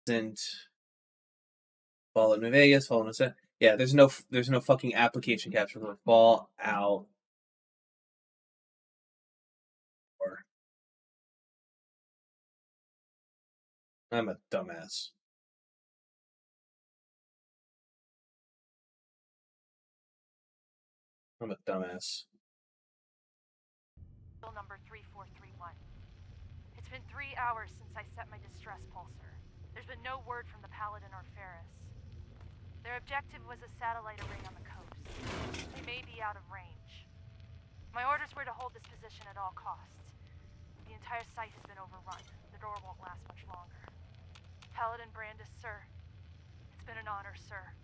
Isn't Fallout New Vegas, Fallout New... Yeah, there's no fucking application capture for Fallout. Or I'm a dumbass. I'm a dumbass. Number 3431. It's been 3 hours since I set my distress pulsar. There's been no word from the Paladin or Ferris. Their objective was a satellite array on the coast. They may be out of range. My orders were to hold this position at all costs. The entire site has been overrun. The door won't last much longer. Paladin Brandis, sir. It's been an honor, sir.